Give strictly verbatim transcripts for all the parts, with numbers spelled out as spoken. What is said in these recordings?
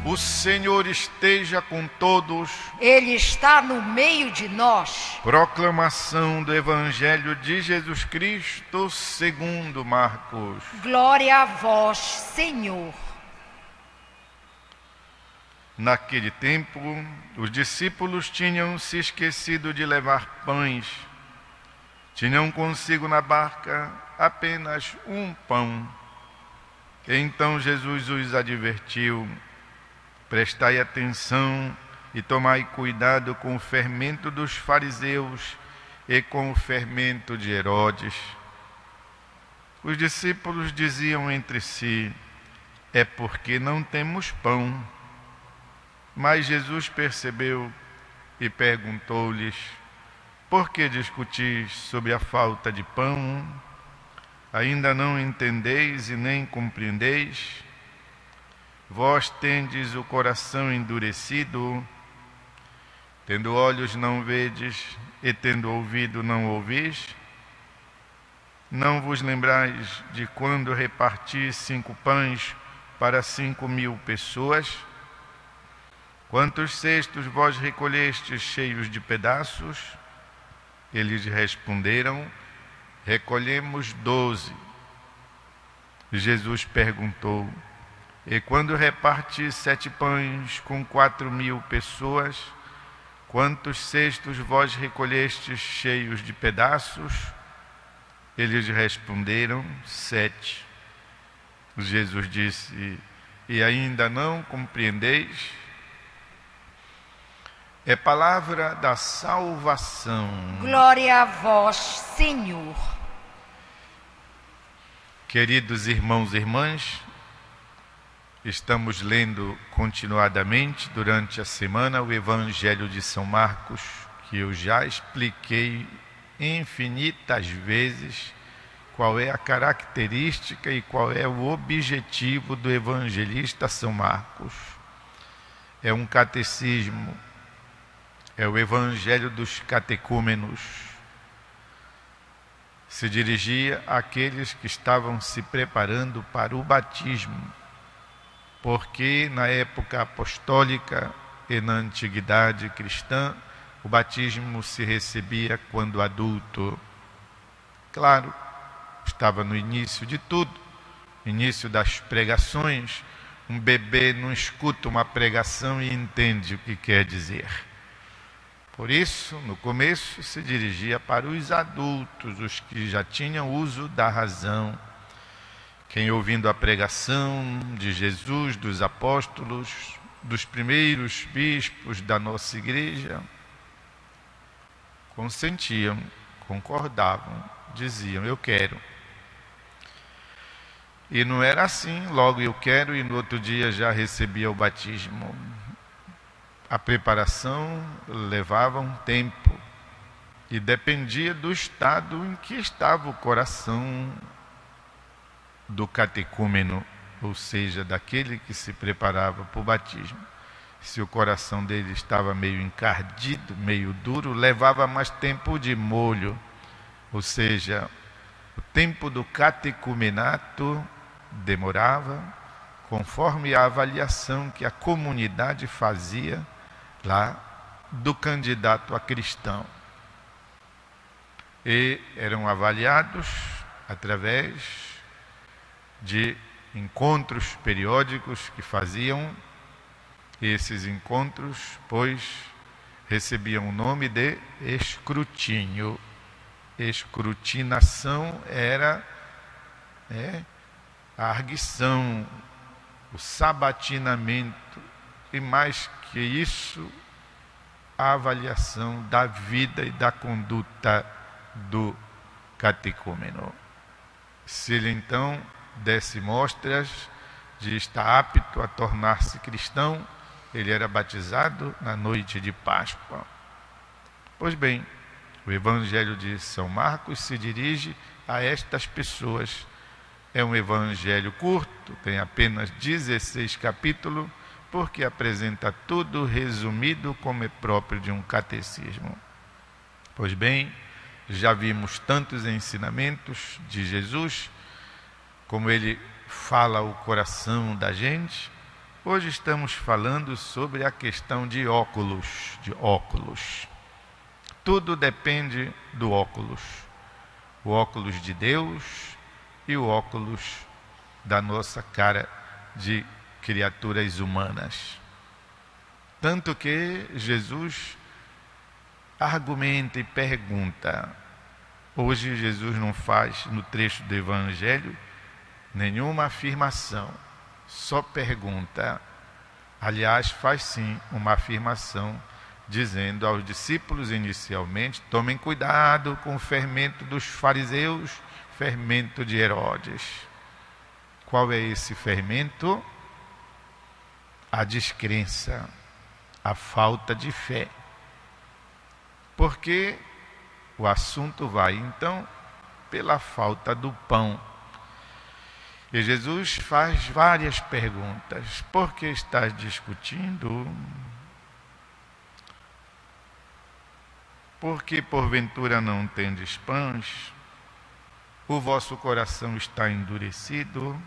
O Senhor esteja com todos. Ele está no meio de nós. Proclamação do Evangelho de Jesus Cristo segundo Marcos. Glória a vós, Senhor. Naquele tempo, os discípulos tinham se esquecido de levar pães. Tinham consigo na barca apenas um pão. Então Jesus os advertiu: prestai atenção e tomai cuidado com o fermento dos fariseus e com o fermento de Herodes. Os discípulos diziam entre si: é porque não temos pão. Mas Jesus percebeu e perguntou-lhes: por que discutis sobre a falta de pão? Ainda não entendeis e nem compreendeis? Vós tendes o coração endurecido, tendo olhos não vedes, e tendo ouvido não ouvis? Não vos lembrais de quando reparti cinco pães para cinco mil pessoas? Quantos cestos vós recolhestes cheios de pedaços? Eles responderam: recolhemos doze. Jesus perguntou: e quando reparti sete pães com quatro mil pessoas, quantos cestos vós recolhestes cheios de pedaços? Eles responderam: sete. Jesus disse: e ainda não compreendeis? É palavra da salvação. Glória a vós, Senhor. Queridos irmãos e irmãs, estamos lendo continuadamente durante a semana o Evangelho de São Marcos, que eu já expliquei infinitas vezes qual é a característica e qual é o objetivo do evangelista São Marcos. É um catecismo, é o Evangelho dos catecúmenos. Se dirigia àqueles que estavam se preparando para o batismo, porque na época apostólica e na antiguidade cristã, o batismo se recebia quando adulto. Claro, estava no início de tudo, início das pregações. Um bebê não escuta uma pregação e entende o que quer dizer. Por isso, no começo, se dirigia para os adultos, os que já tinham uso da razão. Quem, ouvindo a pregação de Jesus, dos apóstolos, dos primeiros bispos da nossa igreja, consentiam, concordavam, diziam: eu quero. E não era assim, logo eu quero, e no outro dia já recebia o batismo. A preparação levava um tempo e dependia do estado em que estava o coração do catecúmeno, ou seja, daquele que se preparava para o batismo. Se o coração dele estava meio encardido, meio duro, levava mais tempo de molho, ou seja, o tempo do catecumenato demorava, conforme a avaliação que a comunidade fazia lá do candidato a cristão. E eram avaliados através de encontros periódicos que faziam. Esses encontros, pois, recebiam o nome de escrutínio. Escrutinação era é, a arguição, o sabatinamento, e mais que isso, a avaliação da vida e da conduta do catecúmeno. Se ele então desse mostras de estar apto a tornar-se cristão, ele era batizado na noite de Páscoa. Pois bem, o Evangelho de São Marcos se dirige a estas pessoas. É um evangelho curto, tem apenas dezesseis capítulos, porque apresenta tudo resumido como é próprio de um catecismo. Pois bem, já vimos tantos ensinamentos de Jesus, como ele fala o coração da gente. Hoje estamos falando sobre a questão de óculos, de óculos. Tudo depende do óculos. O óculos de Deus e o óculos da nossa cara de criaturas humanas. Tanto que Jesus argumenta e pergunta. Hoje Jesus não faz, no trecho do Evangelho, nenhuma afirmação, só pergunta. Aliás, faz sim uma afirmação, dizendo aos discípulos inicialmente: tomem cuidado com o fermento dos fariseus, fermento de Herodes. Qual é esse fermento? A descrença, a falta de fé. Porque o assunto vai, então, pela falta do pão. E Jesus faz várias perguntas. Por que estás discutindo? Porque porventura não tendes pães? O vosso coração está endurecido?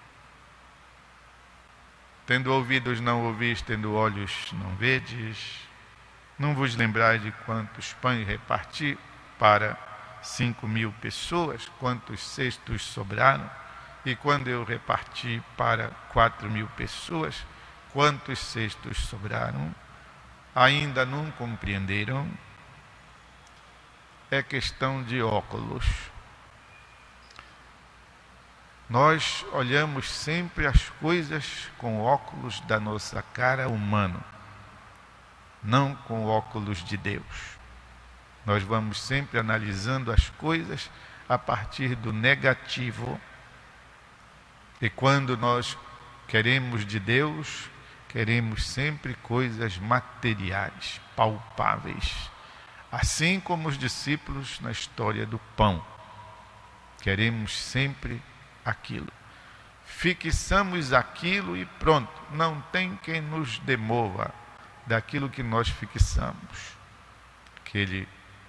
Tendo ouvidos não ouvis, tendo olhos não vedes? Não vos lembrais de quantos pães reparti para cinco mil pessoas? Quantos cestos sobraram? E quando eu reparti para quatro mil pessoas, quantos cestos sobraram? Ainda não compreenderam? É questão de óculos. Nós olhamos sempre as coisas com óculos da nossa cara humano, não com óculos de Deus. Nós vamos sempre analisando as coisas a partir do negativo. E quando nós queremos de Deus, queremos sempre coisas materiais, palpáveis. Assim como os discípulos na história do pão. Queremos sempre aquilo. Fixamos aquilo e pronto. Não tem quem nos demova daquilo que nós fixamos. Aquele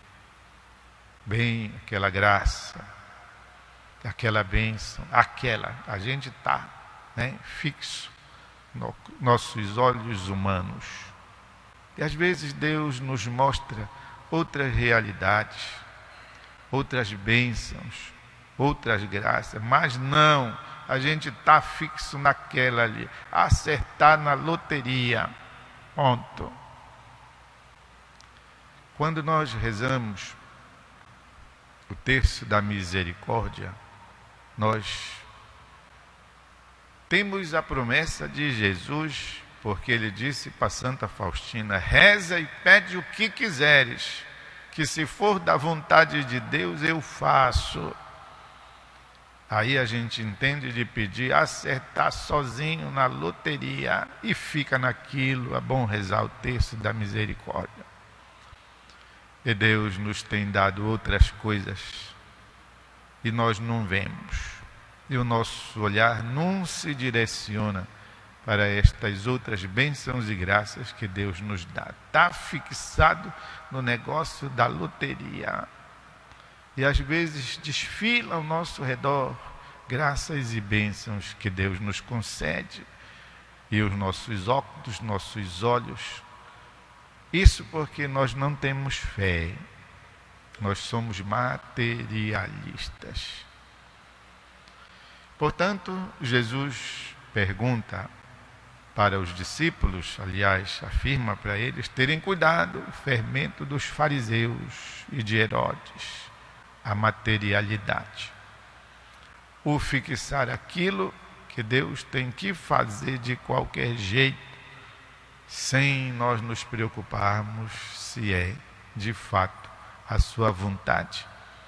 bem, aquela graça, aquela bênção, aquela. A gente está, né, fixo nos nossos olhos humanos. E às vezes Deus nos mostra outras realidades, outras bênçãos, outras graças, mas não, a gente está fixo naquela ali, acertar na loteria, ponto. Quando nós rezamos o terço da misericórdia, nós temos a promessa de Jesus, porque ele disse para Santa Faustina: reza e pede o que quiseres, que se for da vontade de Deus eu faço. Aí a gente entende de pedir, acertar sozinho na loteria e fica naquilo. É bom rezar o terço da misericórdia. E Deus nos tem dado outras coisas e nós não vemos. E o nosso olhar não se direciona para estas outras bênçãos e graças que Deus nos dá. Está fixado no negócio da loteria. E às vezes desfila ao nosso redor graças e bênçãos que Deus nos concede. E os nossos óculos, nossos olhos. Isso porque nós não temos fé. Nós somos materialistas. Portanto, Jesus pergunta para os discípulos, aliás, afirma para eles terem cuidado, o fermento dos fariseus e de Herodes, a materialidade. O fixar aquilo que Deus tem que fazer de qualquer jeito, sem nós nos preocuparmos se é, de fato, a sua vontade.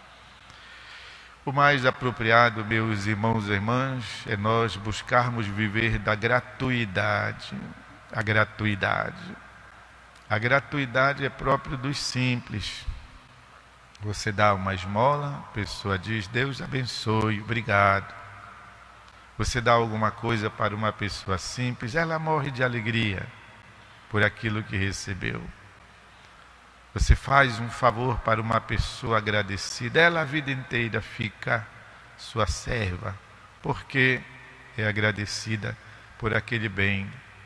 O mais apropriado, meus irmãos e irmãs, é nós buscarmos viver da gratuidade. A gratuidade. A gratuidade é própria dos simples. Você dá uma esmola, a pessoa diz: Deus abençoe, obrigado. Você dá alguma coisa para uma pessoa simples, ela morre de alegria por aquilo que recebeu. Você faz um favor para uma pessoa agradecida, ela a vida inteira fica sua serva, porque é agradecida por aquele bem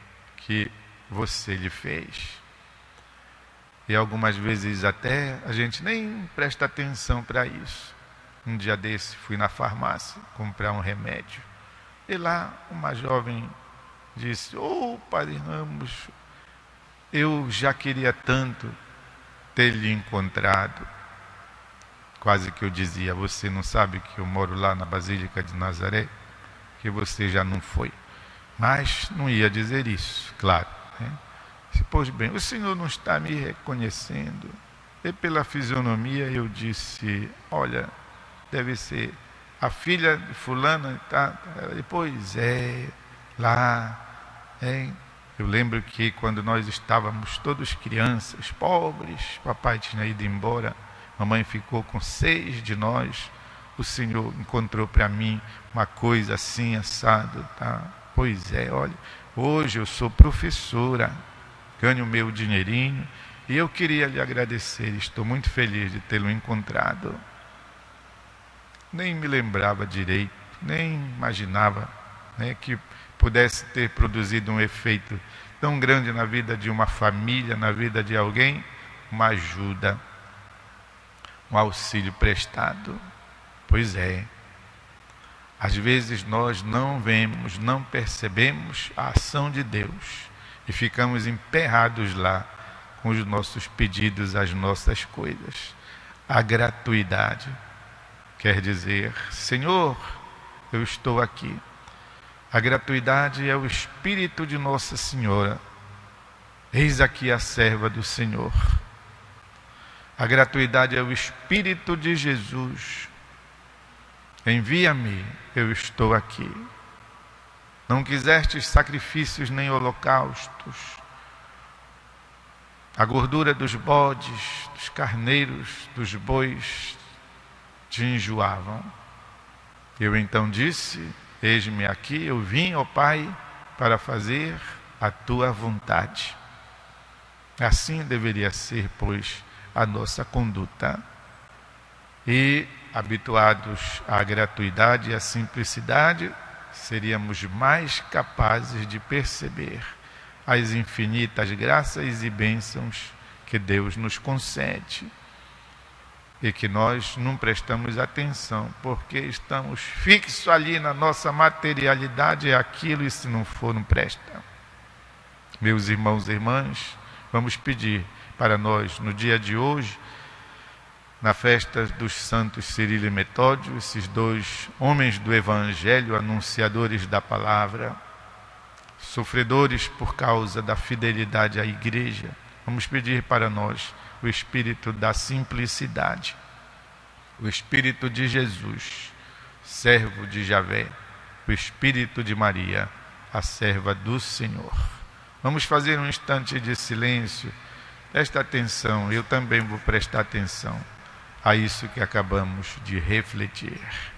que você lhe fez. E algumas vezes até a gente nem presta atenção para isso. Um dia desse fui na farmácia comprar um remédio. E lá uma jovem disse: "Ô, Padre Ramos, eu já queria tanto ter lhe encontrado." Quase que eu dizia: "Você não sabe que eu moro lá na Basílica de Nazaré? Que você já não foi." Mas não ia dizer isso, claro, né? Pois bem, o senhor não está me reconhecendo. E pela fisionomia eu disse: "Olha, deve ser a filha de fulana." Tá? Ela, pois é, lá, hein? Eu lembro que quando nós estávamos todos crianças, pobres, papai tinha ido embora, mamãe ficou com seis de nós, o senhor encontrou para mim uma coisa assim, assado, tá? Pois é, olha, hoje eu sou professora, ganho o meu dinheirinho, e eu queria lhe agradecer, estou muito feliz de tê-lo encontrado. Nem me lembrava direito, nem imaginava, né, que pudesse ter produzido um efeito tão grande na vida de uma família, na vida de alguém, uma ajuda, um auxílio prestado. Pois é, às vezes nós não vemos, não percebemos a ação de Deus e ficamos emperrados lá com os nossos pedidos, as nossas coisas. A gratuidade quer dizer: Senhor, eu estou aqui. A gratuidade é o Espírito de Nossa Senhora. Eis aqui a serva do Senhor. A gratuidade é o Espírito de Jesus. Envia-me, eu estou aqui. Não quisestes sacrifícios nem holocaustos. A gordura dos bodes, dos carneiros, dos bois te enjoavam. Eu então disse: eis-me aqui, eu vim, ó Pai, para fazer a tua vontade. Assim deveria ser, pois, a nossa conduta. E, habituados à gratuidade e à simplicidade, seríamos mais capazes de perceber as infinitas graças e bênçãos que Deus nos concede e que nós não prestamos atenção, porque estamos fixos ali na nossa materialidade, é aquilo, e se não for, não presta. Meus irmãos e irmãs, vamos pedir para nós, no dia de hoje, na festa dos santos Cirilo e Metódio, esses dois homens do Evangelho, anunciadores da palavra, sofredores por causa da fidelidade à igreja, vamos pedir para nós o espírito da simplicidade, o espírito de Jesus, servo de Javé, o espírito de Maria, a serva do Senhor. Vamos fazer um instante de silêncio. Presta atenção, eu também vou prestar atenção a isso que acabamos de refletir.